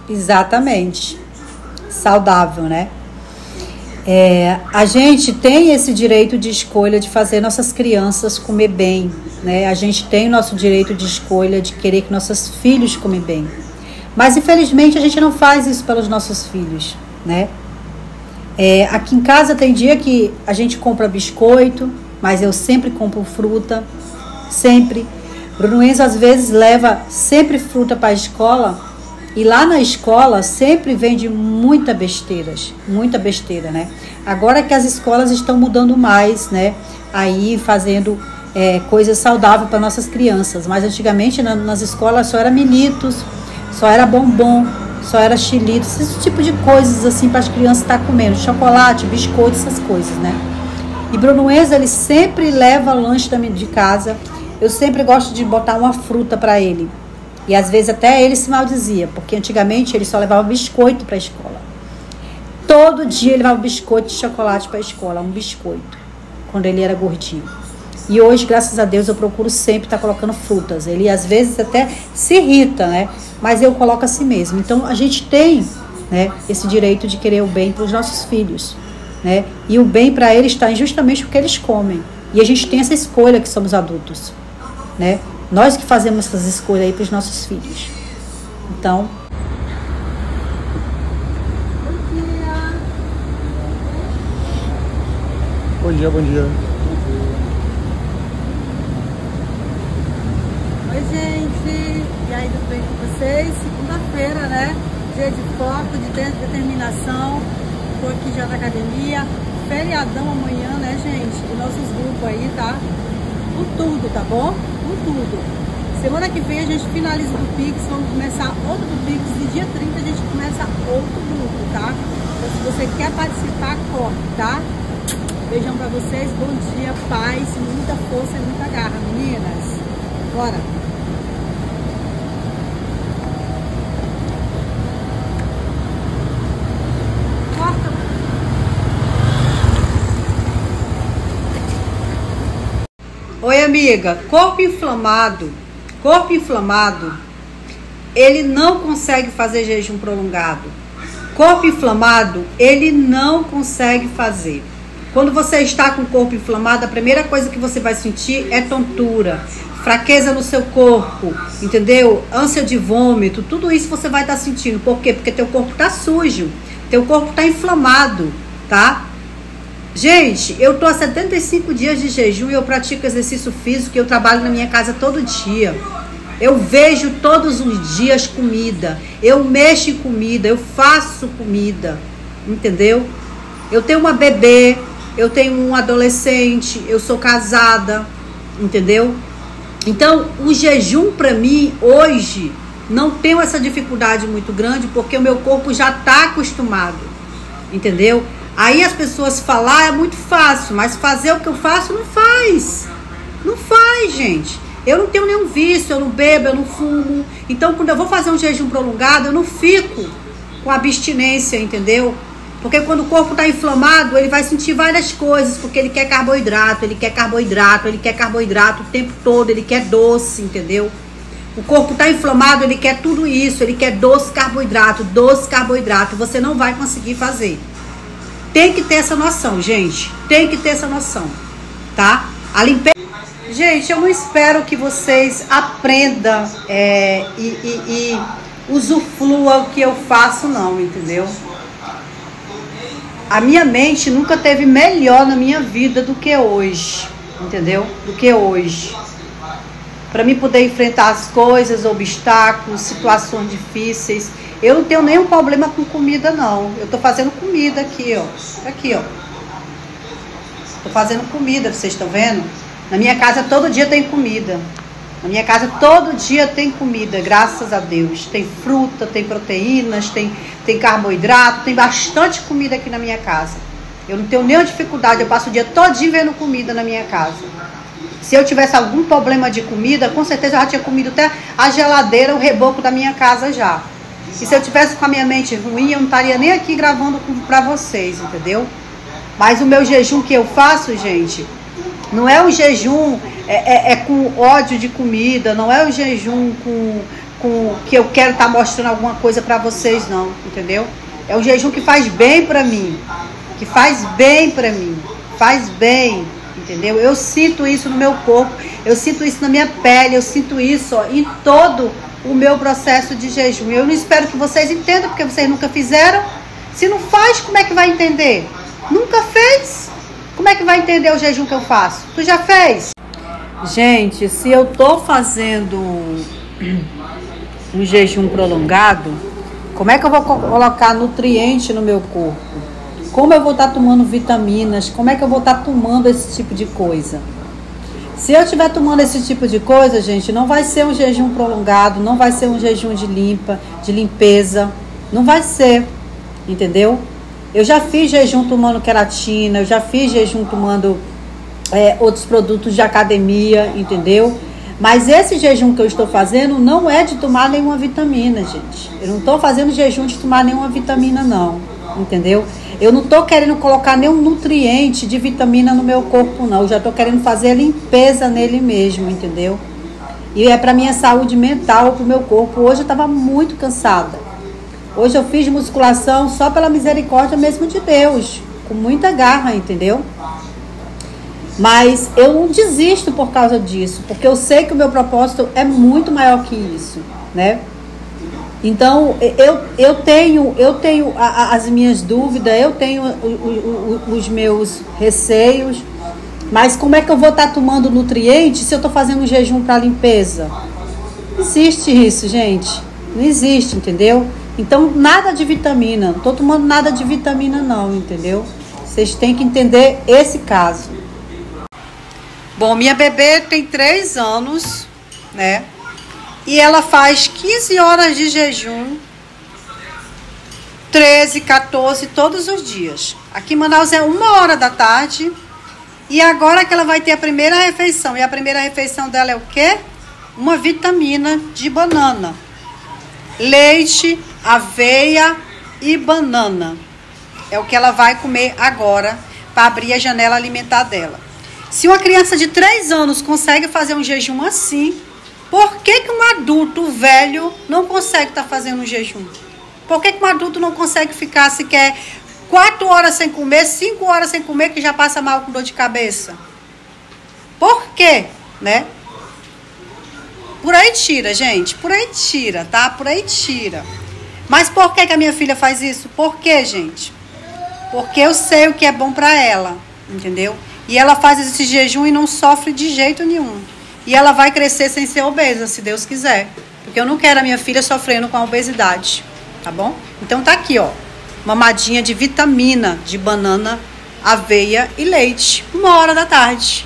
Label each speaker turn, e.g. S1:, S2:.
S1: Exatamente. Saudável, né? A gente tem esse direito de escolha de fazer nossas crianças comer bem, né? A gente tem o nosso direito de escolha de querer que nossos filhos comem bem. Mas, infelizmente, a gente não faz isso pelos nossos filhos, né? Aqui em casa tem dia que a gente compra biscoito, mas eu sempre compro fruta, sempre. Bruno Enzo, às vezes, leva sempre fruta para a escola. E lá na escola sempre vende muita besteira, né? Agora que as escolas estão mudando mais, né? Aí fazendo coisas saudáveis para nossas crianças. Mas antigamente nas escolas só era Militos, só era bombom, só era Chilitos, esse tipo de coisas assim para as crianças estar comendo. Chocolate, biscoito, essas coisas, né? E Bruno Enzo, ele sempre leva lanche de casa. Eu sempre gosto de botar uma fruta para ele. E às vezes até ele se maldizia, porque antigamente ele só levava biscoito para a escola. Todo dia ele levava biscoito de chocolate para a escola, um biscoito, quando ele era gordinho. E hoje, graças a Deus, eu procuro sempre estar colocando frutas. Ele às vezes até se irrita, né? Mas eu coloco assim mesmo. Então a gente tem, né, esse direito de querer o bem para os nossos filhos, né? E o bem para eles está justamente porque eles comem. E a gente tem essa escolha que somos adultos, né? Nós que fazemos essas escolhas aí para os nossos filhos. Então...
S2: Bom dia, bom dia.
S3: Oi, gente. E aí, tudo bem com vocês? Segunda-feira, né? Dia de foco, de determinação. Estou aqui já na academia. Feriadão amanhã, né, gente? E nossos grupos aí, tá? Com tudo, tá bom? Com tudo. Semana que vem a gente finaliza o do Pix, vamos começar outro do Pix e dia 30 a gente começa outro grupo, tá? Então se você quer participar, corre, tá? Beijão pra vocês, bom dia, paz, muita força e muita garra, meninas. Bora!
S1: Oi, amiga. Corpo inflamado, ele não consegue fazer jejum prolongado. Corpo inflamado, ele não consegue fazer. Quando você está com o corpo inflamado, a primeira coisa que você vai sentir é tontura, fraqueza no seu corpo, entendeu? Ânsia de vômito, tudo isso você vai estar sentindo. Por quê? Porque teu corpo está sujo, teu corpo está inflamado, tá? Gente, eu tô há 75 dias de jejum e eu pratico exercício físico e eu trabalho na minha casa todo dia. Eu vejo todos os dias comida, eu mexo em comida, eu faço comida, entendeu? Eu tenho uma bebê, eu tenho um adolescente, eu sou casada, entendeu? Então, o jejum para mim hoje não tenho essa dificuldade muito grande porque o meu corpo já tá acostumado, entendeu? Aí as pessoas falar é muito fácil, mas fazer o que eu faço não faz. Não faz, gente. Eu não tenho nenhum vício, eu não bebo, eu não fumo. Então, quando eu vou fazer um jejum prolongado, eu não fico com abstinência, entendeu? Porque quando o corpo está inflamado, ele vai sentir várias coisas, porque ele quer carboidrato, ele quer carboidrato, ele quer carboidrato o tempo todo, ele quer doce, entendeu? O corpo está inflamado, ele quer tudo isso, ele quer doce, carboidrato, você não vai conseguir fazer. Tem que ter essa noção, gente. Tem que ter essa noção, tá? A limpeza... Gente, eu não espero que vocês aprendam e usufruam o que eu faço, não, entendeu? A minha mente nunca teve melhor na minha vida do que hoje, entendeu? Do que hoje. Para mim poder enfrentar as coisas, obstáculos, situações difíceis... Eu não tenho nenhum problema com comida, não. Eu tô fazendo comida aqui, ó. Aqui, ó. Tô fazendo comida, vocês estão vendo? Na minha casa todo dia tem comida. Na minha casa todo dia tem comida, graças a Deus. Tem fruta, tem proteínas, tem carboidrato, tem bastante comida aqui na minha casa. Eu não tenho nenhuma dificuldade, eu passo o dia todinho vendo comida na minha casa. Se eu tivesse algum problema de comida, com certeza eu já tinha comido até a geladeira, o reboco da minha casa já. E se eu tivesse com a minha mente ruim, eu não estaria nem aqui gravando pra vocês, entendeu? Mas o meu jejum que eu faço, gente, não é um jejum com ódio de comida, não é um jejum que eu quero estar mostrando alguma coisa para vocês, não, entendeu? É um jejum que faz bem para mim, faz bem, entendeu? Eu sinto isso no meu corpo, eu sinto isso na minha pele, eu sinto isso, ó, em todo o meu processo de jejum. Eu não espero que vocês entendam, porque vocês nunca fizeram. Se não faz, como é que vai entender? Nunca fez? Como é que vai entender o jejum que eu faço? Tu já fez? Gente, se eu tô fazendo um jejum prolongado, como é que eu vou colocar nutriente no meu corpo? Como eu vou estar tomando vitaminas? Como é que eu vou estar tomando esse tipo de coisa? Se eu estiver tomando esse tipo de coisa, gente, não vai ser um jejum prolongado, não vai ser um jejum de limpeza, não vai ser, entendeu? Eu já fiz jejum tomando queratina, eu já fiz jejum tomando outros produtos de academia, entendeu? Mas esse jejum que eu estou fazendo não é de tomar nenhuma vitamina, gente. Eu não estou fazendo jejum de tomar nenhuma vitamina, não, entendeu? Eu não estou querendo colocar nenhum nutriente de vitamina no meu corpo, não. Eu já estou querendo fazer a limpeza nele mesmo, entendeu? E é para minha saúde mental, para o meu corpo. Hoje eu estava muito cansada. Hoje eu fiz musculação só pela misericórdia mesmo de Deus, com muita garra, entendeu? Mas eu não desisto por causa disso, porque eu sei que o meu propósito é muito maior que isso, né? Então, eu tenho as minhas dúvidas, eu tenho os meus receios, mas como é que eu vou estar tomando nutrientes se eu estou fazendo um jejum para limpeza? Não existe isso, gente. Não existe, entendeu? Então, nada de vitamina. Não estou tomando nada de vitamina, não, entendeu? Vocês têm que entender esse caso. Bom, minha bebê tem 3 anos, né? E ela faz 15 horas de jejum, 13, 14, todos os dias. Aqui em Manaus é 1h da tarde. E agora que ela vai ter a primeira refeição. E a primeira refeição dela é o quê? Uma vitamina de banana. Leite, aveia e banana. É o que ela vai comer agora para abrir a janela alimentar dela. Se uma criança de 3 anos consegue fazer um jejum assim, por que um adulto velho não consegue estar fazendo um jejum? Por que um adulto não consegue ficar sequer 4 horas sem comer, 5 horas sem comer, que já passa mal com dor de cabeça? Por quê, né? Por aí tira, gente. Por aí tira, tá? Por aí tira. Mas por que a minha filha faz isso? Por quê, gente? Porque eu sei o que é bom pra ela, entendeu? E ela faz esse jejum e não sofre de jeito nenhum. E ela vai crescer sem ser obesa, se Deus quiser. Porque eu não quero a minha filha sofrendo com a obesidade, tá bom? Então tá aqui, ó. Mamadinha de vitamina de banana, aveia e leite. 1h da tarde.